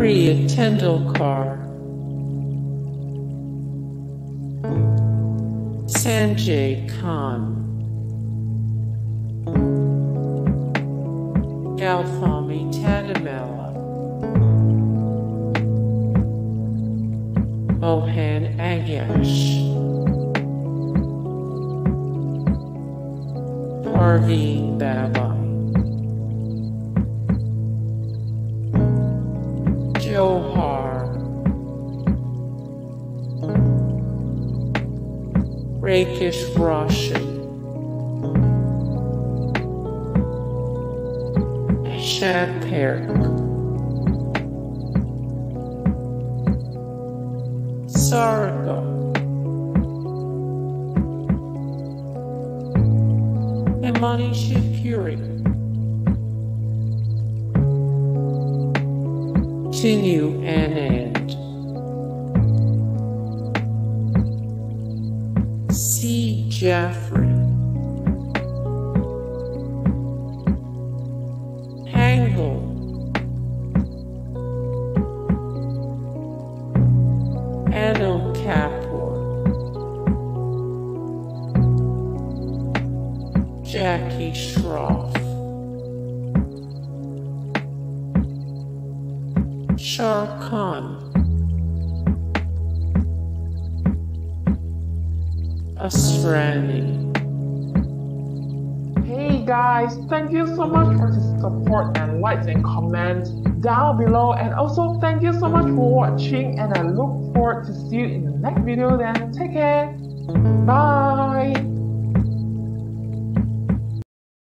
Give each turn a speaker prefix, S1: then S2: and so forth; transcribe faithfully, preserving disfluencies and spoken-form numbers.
S1: Priya Tendulkar, Sanjay Khan, Galfami Tadamela, Mohan Agash, Parveen Babai, Johar, Rakesh Roshan, Shad Parik, Sargo, and Manish Puri. Continue Anand, C. Jaffrey, Hangle, Anil Kapoor, Jackie Shroff, Shahrukh Khan, Asrani.
S2: Hey guys, thank you so much for the support and likes and comments down below, and also thank you so much for watching, and I look forward to see you in the next video. Then take care, bye.